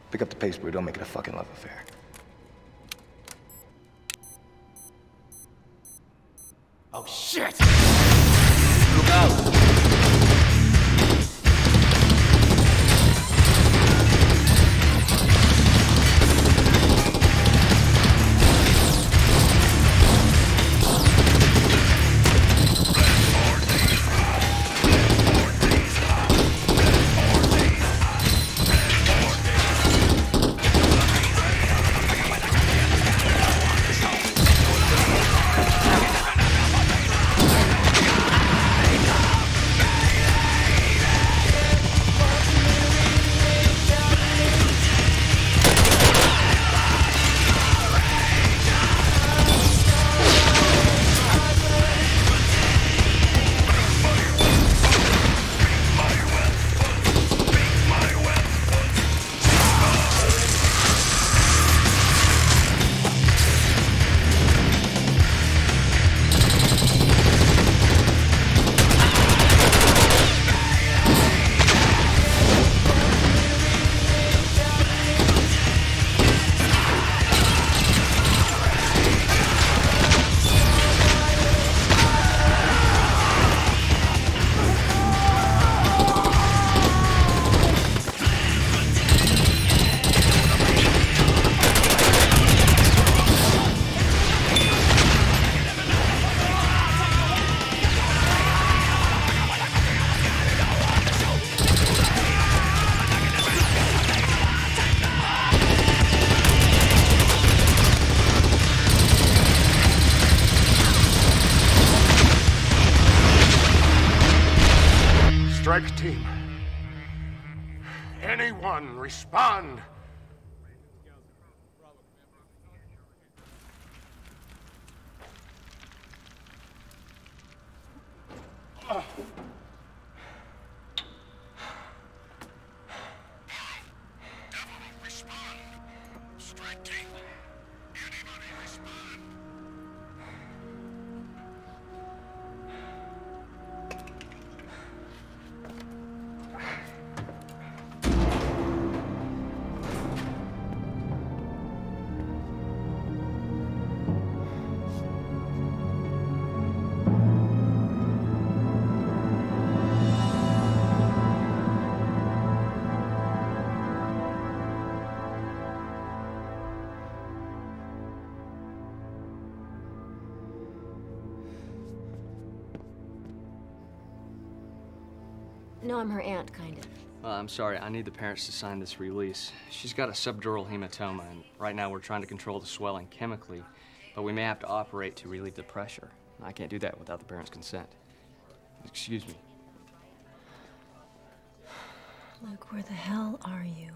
Pick up the pace, bro. Don't make it a fucking love affair. Oh, shit! Look out! Strike team. Anyone respond? Respond. Strike team. Anybody respond? No, I'm her aunt, kind of. I'm sorry, I need the parents to sign this release. She's got a subdural hematoma, and right now we're trying to control the swelling chemically, but we may have to operate to relieve the pressure. I can't do that without the parents' consent. Excuse me. Luke, where the hell are you?